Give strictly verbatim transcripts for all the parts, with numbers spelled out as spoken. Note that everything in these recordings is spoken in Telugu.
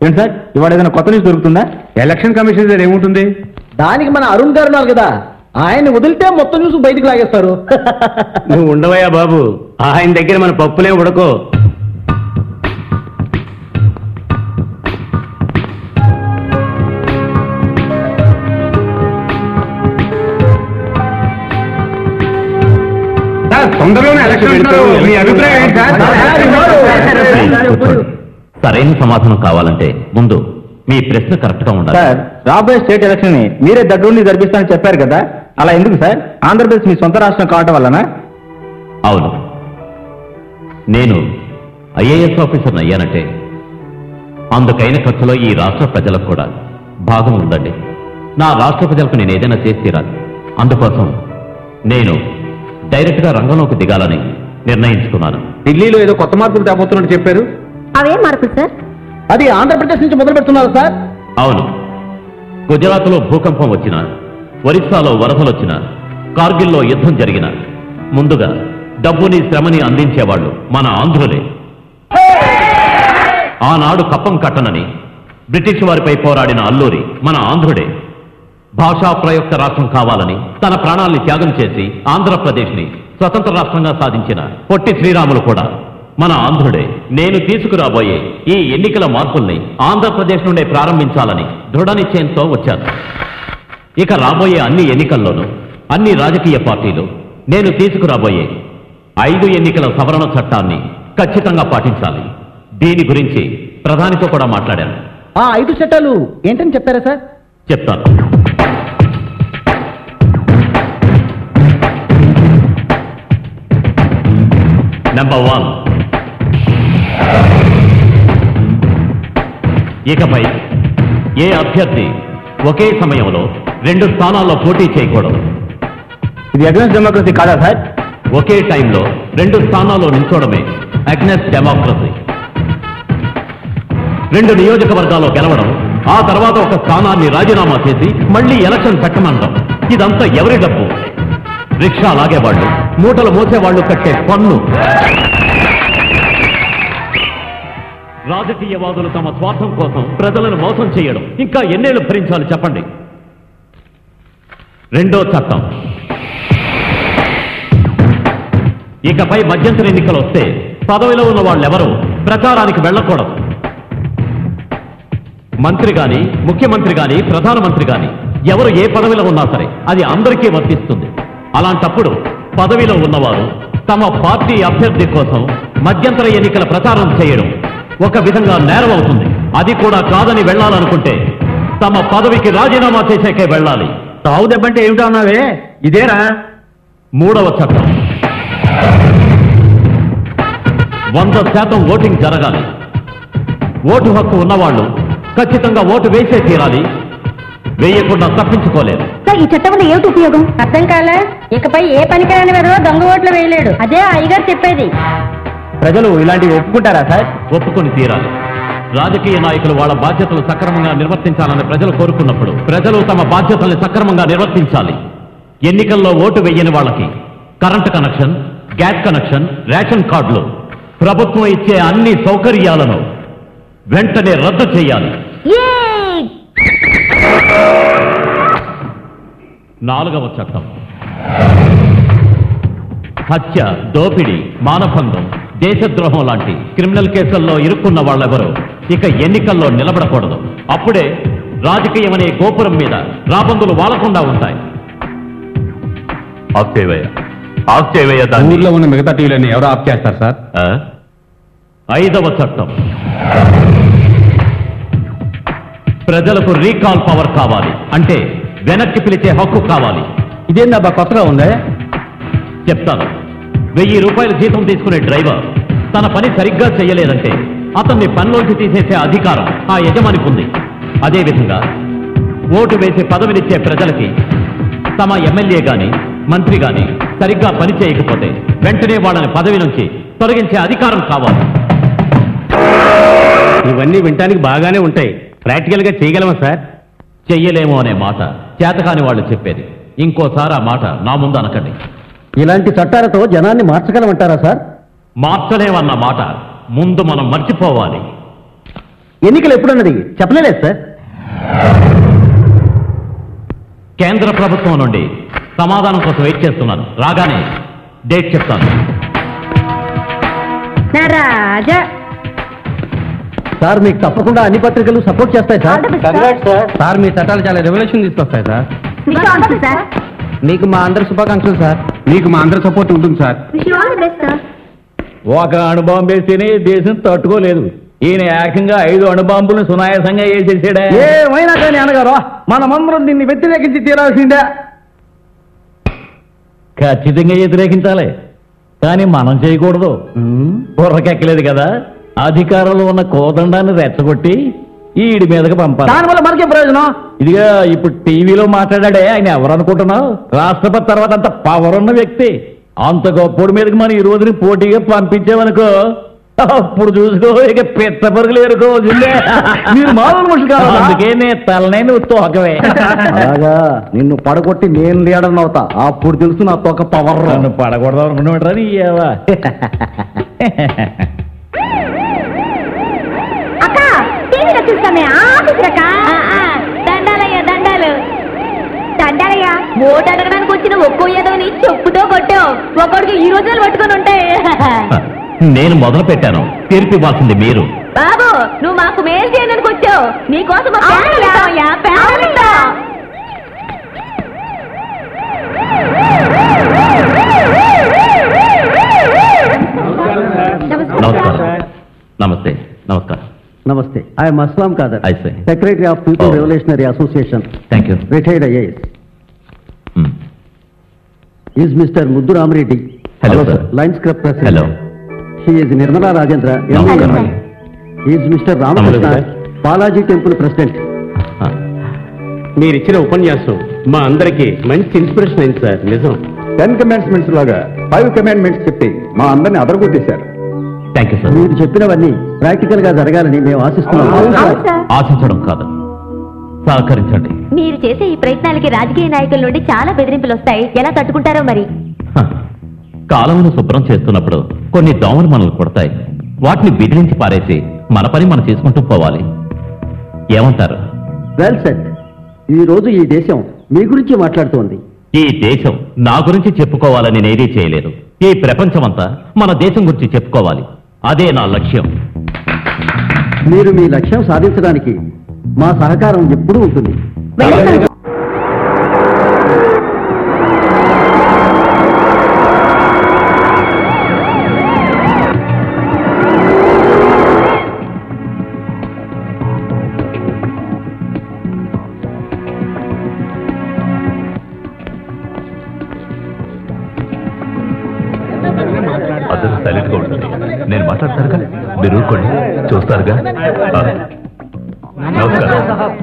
ఏంటి సార్ ఇవాళ ఏదైనా కొత్త న్యూస్ దొరుకుతుందా? ఎలక్షన్ కమిషన్ దగ్గర ఏముంటుంది? దానికి మన అరుణ్ గారు ఉన్నారు కదా, ఆయన వదిలితే మొత్తం న్యూస్ బయటికి లాగేస్తారు. నువ్వు ఉండవయ్యా బాబు, ఆయన దగ్గర మన పప్పులే ఉడకో. తొందరలోనే ఎలక్షన్, మీ అభిప్రాయం ఏంటి సార్? సరైన సమాధానం కావాలంటే ముందు మీ ప్రశ్న కరెక్ట్ గా ఉండాలి. సార్ రాబోయే స్టేట్ ఎలక్షన్ ని మీరే దగ్గరుండి జరిపిస్తానని చెప్పారు కదా, అలా ఎందుకు సార్? ఆంధ్రప్రదేశ్ మీ సొంత రాష్ట్రం కావటం వల్లనా? అవును, నేను ఐఏఎస్ ఆఫీసర్ని అయ్యానంటే అందుకైన ఖర్చులో ఈ రాష్ట్ర ప్రజలకు కూడా భాగం ఉందండి. నా రాష్ట్ర ప్రజలకు నేను ఏదైనా చేసి తీరాలి. అందుకోసం నేను డైరెక్ట్ గా రంగంలోకి దిగాలని నిర్ణయించుకున్నాను. ఢిల్లీలో ఏదో కొత్త మార్పులు తేబోతున్నట్టు చెప్పారు. అవే మార్పులు సార్? అది ఆంధ్రప్రదేశ్ నుంచి మొదలు పెడుతున్నారు సార్. అవును, గుజరాత్ లో భూకంపం వచ్చిన, ఒరిస్సాలో వరదలు వచ్చిన, కార్గిల్లో యుద్ధం జరిగిన ముందుగా డబ్బుని శ్రమని అందించేవాళ్లు మన ఆంధ్రులే. ఆనాడు కప్పం కట్టనని బ్రిటిష్ వారిపై పోరాడిన అల్లూరి మన ఆంధ్రుడే. భాషా ప్రయుక్త రాష్ట్రం కావాలని తన ప్రాణాల్ని త్యాగం చేసి ఆంధ్రప్రదేశ్ ని స్వతంత్ర రాష్ట్రంగా సాధించిన పొట్టి శ్రీరాములు కూడా మన ఆంధ్రుడే. నేను తీసుకురాబోయే ఈ ఎన్నికల మార్పుల్ని ఆంధ్రప్రదేశ్ నుండే ప్రారంభించాలని దృఢ నిశ్చయంతో వచ్చాను. ఇక రాబోయే అన్ని ఎన్నికల్లోనూ అన్ని రాజకీయ పార్టీలు నేను తీసుకురాబోయే ఐదు ఎన్నికల సవరణ చట్టాన్ని ఖచ్చితంగా పాటించాలి. దీని గురించి ప్రధానితో కూడా మాట్లాడాను. ఆ ఐదు చట్టాలు ఏంటని చెప్పారా సార్? చెప్తాను. నెంబర్ వన్, ఇకపై ఏ అభ్యర్థి ఒకే సమయంలో రెండు స్థానాల్లో పోటీ చేయకూడదు. ఇది అగ్నెస్ట్ డెమోక్రసీ కాదా సార్? ఒకే టైంలో రెండు స్థానాల్లో నిల్చోవడమే అగ్నెస్ట్ డెమోక్రసీ. రెండు నియోజకవర్గాల్లో గెలవడం, ఆ తర్వాత ఒక స్థానాన్ని రాజీనామా చేసి మళ్లీ ఎలక్షన్ పెట్టమంటాం. ఇదంతా ఎవరి డబ్బు? రిక్షా లాగేవాళ్లు, మూటలు మోసేవాళ్లు కట్టే పన్ను. రాజకీయవాదులు తమ స్వార్థం కోసం ప్రజలను మోసం చేయడం ఇంకా ఎన్నేళ్లు భరించాలి చెప్పండి? రెండో చట్టం, ఇకపై మధ్యంతర ఎన్నికలు వస్తే పదవిలో ఉన్న వాళ్ళెవరూ ప్రచారానికి వెళ్ళకూడదు. మంత్రి గాని, ముఖ్యమంత్రి గాని, ప్రధానమంత్రి గాని ఎవరు ఏ పదవిలో ఉన్నా సరే అది అందరికీ వర్తిస్తుంది. అలాంటప్పుడు పదవిలో ఉన్నవారు తమ పార్టీ అభ్యర్థి కోసం మధ్యంతర ఎన్నికల ప్రచారం చేయడం ఒక విధంగా నేరం అవుతుంది. అది కూడా కాదని వెళ్లాలనుకుంటే తమ పదవికి రాజీనామా చేసేకే వెళ్ళాలి. తావు దెబ్బంటే ఏమిటో అన్నావే, ఇదేనా? మూడవ చట్టం, వంద శాతం ఓటింగ్ జరగాలి. ఓటు హక్కు ఉన్నవాళ్లు ఖచ్చితంగా ఓటు వేసే తీరాలి, వేయకుండా తప్పించుకోలేదు. ఈ చట్టం వల్ల ఏమిటి ఉపయోగం? అర్థం కాలే. ఇకపై ఏ పనికిరాని వెధవ దొంగ ఓట్లు వేయలేడు. అదే అయ్యగారు చెప్పేది. ప్రజలు ఇలాంటివి ఒప్పుకుంటారా సార్? ఒప్పుకొని తీరాలి. రాజకీయ నాయకులు వాళ్ళ బాధ్యతలు సక్రమంగా నిర్వర్తించాలని ప్రజలు కోరుకున్నప్పుడు ప్రజలు తమ బాధ్యతల్ని సక్రమంగా నిర్వర్తించాలి. ఎన్నికల్లో ఓటు వేయని వాళ్ళకి current connection, gas connection, ration కార్డులు, ప్రభుత్వం ఇచ్చే అన్ని సౌకర్యాలను వెంటనే రద్దు చేయాలి. నాలుగవ చట్టం, హత్య, దోపిడీ, మానభంగం, దేశద్రోహం లాంటి క్రిమినల్ కేసుల్లో ఇరుక్కున్న వాళ్ళెవరూ ఇక ఎన్నికల్లో నిలబడకూడదు. అప్పుడే రాజకీయం అనే గోపురం మీద రాబందులు వాలకుండా ఉంటాయి. ఆఫ్ చేయవయ్యా, ఆఫ్ చేయవయ్యా. ఊర్లో ఉన్న మిగతా టీవీలని ఎవరు ఆఫ్ చేస్తారు సార్? ఐదవ చట్టం, ప్రజలకు రీకాల్ పవర్ కావాలి. అంటే వెనక్కి పిలిచే హక్కు కావాలి. ఇదేందబ్బా కొత్తగా ఉందే? చెప్తాను. వెయ్యి రూపాయల జీతం తీసుకునే డ్రైవర్ తన పని సరిగ్గా చెయ్యలేదంటే అతన్ని పనిలోంచి తీసేసే అధికారం ఆ యజమానికి ఉంది. అదేవిధంగా ఓటు వేసి పదవినిచ్చే ప్రజలకి తమ ఎమ్మెల్యే గాని, మంత్రి గాని సరిగ్గా పని చేయకపోతే వెంటనే వాళ్ళని పదవి నుంచి తొలగించే అధికారం కావాలి. ఇవన్నీ వినటానికి బాగానే ఉంటాయి. ప్రాక్టికల్ గా చేయగలమా సార్? చెయ్యలేమో అనే మాట చేతకాని వాళ్ళు చెప్పేది. ఇంకోసారి ఆ మాట నా ముందు అనకండి. ఇలాంటి చట్టాలతో జనాన్ని మార్చగలమంటారా సార్? మార్చలేమన్న మాట ముందు మనం మర్చిపోవాలి. ఎన్నికలు ఎప్పుడన్నది చెప్పలేదు సార్. కేంద్ర ప్రభుత్వం నుండి సమాధానం కోసం వెయిట్ చేస్తున్నాను. రాగానే డేట్ చెప్తాను. నా రాజా సార్ మీకు తప్పకుండా అన్ని పత్రికలు సపోర్ట్ చేస్తాయి సార్. సార్ మీ చట్టాలు చాలా రెవల్యూషన్ తీసుకొస్తాయి సార్. సార్ మీకు మా అందరి శుభాకాంక్షలు సార్. మీకు మా అందరి సపోర్ట్ ఉంటుంది సార్. ఒక అణుబాంబు వేస్తేనే దేశం తట్టుకోలేదు. ఈయన ఏకంగా ఐదు అణుబాంబులను సునాయాసంగా వేసేసాడా? ఏమైనా కానీ అనగారు మనమందరం దీన్ని వ్యతిరేకించి తీరాల్సిందే. ఖచ్చితంగా వ్యతిరేకించాలి, కానీ మనం చేయకూడదు. బుర్రకెక్కలేదు కదా, అధికారంలో ఉన్న కోదండాన్ని రెచ్చగొట్టి ఈడి మీదకి పంపాలి. దానివల్ల మనకే ప్రయోజనం. ఇదిగా ఇప్పుడు టీవీలో మాట్లాడాడే ఆయన ఎవరు అనుకుంటున్నావు? రాష్ట్రపతి తర్వాత అంత పవర్ ఉన్న వ్యక్తి. అంత గొప్పడి మీదకి మనం ఈ రోజుని పోటీగా పంపించామనుకో, అప్పుడు చూసుకో ఇక పెద్ద పరుగులు ఎరుకోవచ్చుందే. మీరు మామూలు మనుషులు కాదు. అందుకే నేను తలనే నువ్వు తోకవే. అలాగా నిన్ను పడగొట్టి నేను లీడర్ అవుతా, అప్పుడు తెలుసు నా తోక పవర్. నన్ను పడకూడదు అనుకున్నాడు నీ ఏవా. అక్క టీవీలో చూస్తామే ఆఫీసరక్క. దండాలయ్యా దండాలు దండాలయ్యా. ఓటు అడగడానికి వచ్చిన ఒక్కో ఏదోని చెప్పుతో కొట్టావు. ఒక్కడికి ఈ రోజులు పట్టుకొని ఉంటాయి. నేను మొదలు పెట్టాను, తీర్పు ఇవ్వాల్సింది మీరు. బాబు నువ్వు మాకు మేలు చేయడానికి వచ్చావు. నీకోసం మా ప్యానెల్ ఇస్తామయ్యా, ప్యానెల్ ఇస్తాం. నమస్కారం. నమస్తే. నమస్కారం. నమస్తే. I'm Aslam Khadar, I see. Secretary of people Oh. Revolutionary association, thank you. Retired IAS. Is mister Muddu Ramareddy. Hello, sir. Lions club Hello. President. He is Nirmala Rajendra. నమస్కారం. ఈజ్ మిస్టర్ రామకృష్ణ, నమస్తే. Balaji temple president. మీరిచ్చిన ఉపన్యాసం మా అందరికి మంచి ఇన్స్పిరేషన్ అయింది సార్. నిజం. టెన్ కమాండ్మెంట్స్ లాగా ఫైవ్ కమాండ్మెంట్స్ చెప్పి మా అందరిని అదరగొట్టేశారు. Thank you sir. మీరు చెప్పినవన్నీ ప్రాక్టికల్ గా జరగాలని మేము ఆశిస్తున్నాం. అవును సార్. ఆశించడం కాదు, సహకరించండి. మీరు చేసే ఈ ప్రయత్నాలకి రాజకీయ నాయకుల నుండి చాలా బెదిరింపులు వస్తాయి. ఎలా తట్టుకుంటారో మరి. హ, కాలువను శుభ్రం చేస్తున్నప్పుడు కొన్ని దోమలు మనల్ని కొడతాయి. వాటిని బిదిరించి పారేసి మన పని మనం చేసుకుంటూ పోవాలి. ఏమంటారు? Well set. ఈ రోజు ఈ దేశం మీ గురించి మాట్లాడుతోంది. ఈ దేశం నా గురించి చెప్పుకోవాలని నేనేదీ చేయలేదు. ఈ ప్రపంచమంతా మన దేశం గురించి చెప్పుకోవాలి. అదే నా లక్ష్యం. మీరు మీ లక్ష్యం సాధించడానికి మా సహకారం ఎప్పుడూ ఉంటుంది. వెళ్ళండి. అందరూ సైలెంట్ గా ఉంటుంది. నేను మాట్లాడతారుగా, మీరు ఊరుకోండి, చూస్తారుగా. ఆ, నమస్కారం.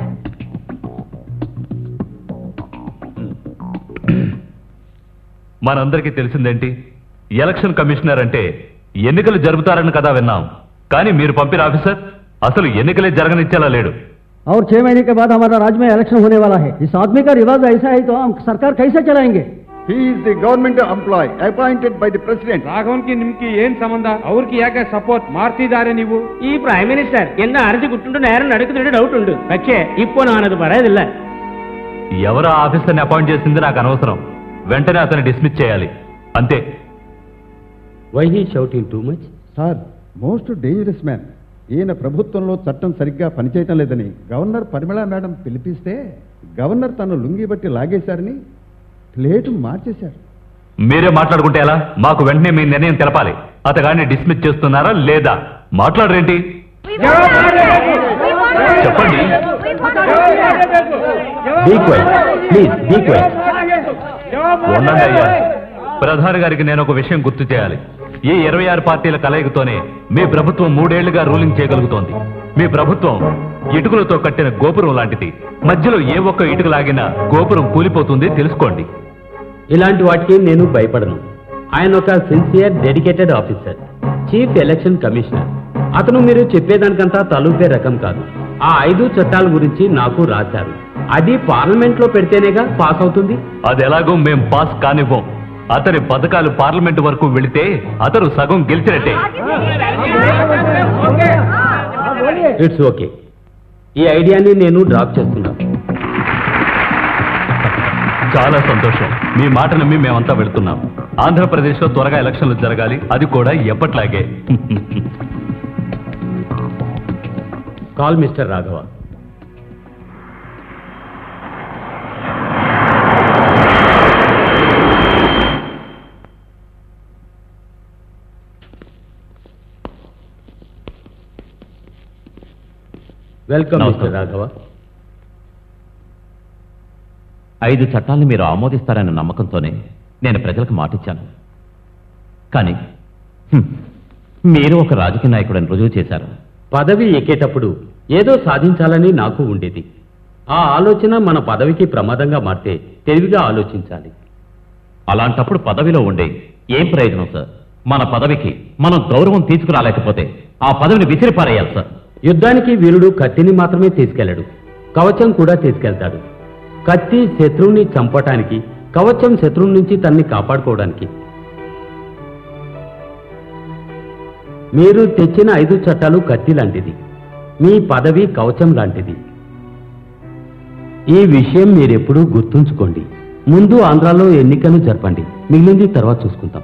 మనందరికీ తెలిసిందేంటి, ఎలక్షన్ కమిషనర్ అంటే ఎన్నికలు జరుపుతారని కదా విన్నాం. కానీ మీరు పంపిన ఆఫీసర్ అసలు ఎన్నికలే జరగనిచ్చేలా లేడు. और छह महीने के बाद हमारा राज्य में इलेक्शन होने वाला है. इस आदमी का रिवाज ऐसा है तो हम सरकार कैसे चलाएंगे? He is the government employee appointed by the president. ರಾಘವನ್ಗೆ ನಿಮ್ಗೆ ಏನ್ ಸಂಬಂಧ? ಅವ್ರಿಗೆ ಯಾಕೆ ಸಪೋರ್ಟ್ ಮಾಡ್ತಿದ್ದಾರೆ ನೀವು? ಈ ಪ್ರೈಮ್ ಮಿನಿಸ್ಟರ್ ಎನ್ನ ಅರ್ಜಿ ಗುಟ್ಟುಂಡು ನೇರ ನಡುకుతుండే డౌట్ ఉండు. പക്ഷേ இப்போ நான் அது పడేదిల్ల. ఎవరు ఆ ఆఫీసర్ని అపాయింట్ చేసింది నాకు అనవసరం. వెంటనే అతన్ని డిస్మిస్ చేయాలి, అంతే. Why he shouting too much? Sir, most dangerous man. ఈయన ప్రభుత్వంలో చట్టం సరిగ్గా పనిచేయటం లేదని గవర్నర్ పరిమళ మేడం పిలిపిస్తే గవర్నర్ తను లుంగి బట్టి లాగేశారని ప్లేటు మార్చేశారు. మీరే మాట్లాడుకుంటే ఎలా? మాకు వెంటనే మీ నిర్ణయం తెలపాలి. అతగాన్ని డిస్మిస్ చేస్తున్నారా లేదా? మాట్లాడరేంటి? చెప్పండి. Be quiet. Please, be quiet. ఉండండి అయ్యా. ప్రధాని గారికి నేను ఒక విషయం గుర్తు చేయాలి. ఈ ఇరవై ఆరు పార్టీల కలయికతోనే మీ ప్రభుత్వం మూడేళ్లుగా రూలింగ్ చేయగలుగుతోంది. మీ ప్రభుత్వం ఇటుకలతో కట్టిన గోపురం లాంటిది. మధ్యలో ఏ ఒక్క ఇటుక లాగినా గోపురం కూలిపోతుంది, తెలుసుకోండి. ఇలాంటి వాటికి నేను భయపడను. ఆయన ఒక sincere dedicated officer, chief election commissioner. అతను మీరు చెప్పేదానికంతా తలూపే రకం కాదు. ఆ ఐదు చట్టాల గురించి నాకు రాశారు. అది పార్లమెంట్ లో పెడితేనేగా పాస్ అవుతుంది. అది ఎలాగో మేం పాస్ కానివ్వం. అతని పథకాలు పార్లమెంట్ వరకు వెళితే అతను సగం గెలిచినట్టే. It's okay. ఈ ఐడియాని నేను డ్రాప్ చేస్తున్నాను. చాలా సంతోషం. మీ మాట నమ్మి మేమంతా వెళ్తున్నాం. ఆంధ్రప్రదేశ్ లో త్వరగా ఎలక్షన్లు జరగాలి, అది కూడా ఎప్పట్లాగే. Call mister Raghava. Welcome mister Raghava. ఐదు చట్టాలను మీరు ఆమోదిస్తారన్న నమ్మకంతోనే నేను ప్రజలకు మాటిచ్చాను. కానీ హ్మ్, మీరు ఒక రాజకీయ నాయకుడని రుజువు చేశారు. పదవి ఎక్కేటప్పుడు ఏదో సాధించాలని నాకు ఉండేది. ఆ ఆలోచన మన పదవికి ప్రమాదంగా మారితే తెలివిగా ఆలోచించాలి. అలాంటప్పుడు పదవిలో ఉండే ఏం ప్రయోజనం సార్? మన పదవికి మనం గౌరవం తీసుకురాలేకపోతే ఆ పదవిని విసిరిపారేయాలి సార్. యుద్ధానికి వీరుడు కత్తిని మాత్రమే తీసుకెళ్లడు, కవచం కూడా తీసుకెళ్తాడు. కత్తి శత్రువుని చంపటానికి, కవచం శత్రువు నుంచి తన్ని కాపాడుకోవడానికి. మీరు తెచ్చిన ఐదు చట్టాలు కత్తి లాంటిది, మీ పదవి కవచం లాంటిది. ఈ విషయం మీరెప్పుడూ గుర్తుంచుకోండి. ముందు ఆంధ్రాలో ఎన్నికలు జరపండి, మిగిలింది తర్వాత చూసుకుంటాం.